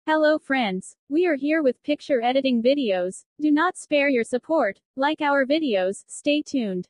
Hello friends, we are here with picture editing videos. Do not spare your support, like our videos, stay tuned.